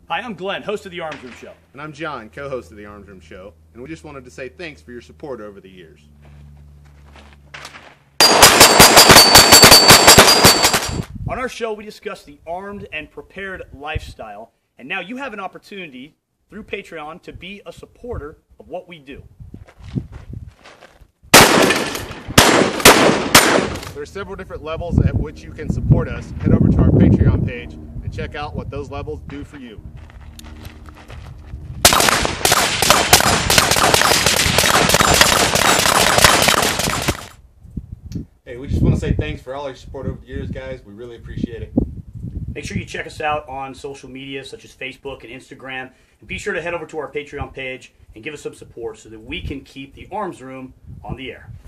Hi, I'm Glenn, host of The Arms Room Show. And I'm John, co-host of The Arms Room Show, and we just wanted to say thanks for your support over the years. On our show, we discuss the armed and prepared lifestyle, and now you have an opportunity through Patreon to be a supporter of what we do. There are several different levels at which you can support us. Head over to our Patreon page and check out what those levels do for you. Hey, we just want to say thanks for all your support over the years, guys. We really appreciate it. Make sure you check us out on social media such as Facebook and Instagram, and be sure to head over to our Patreon page and give us some support so that we can keep the Arms Room on the air.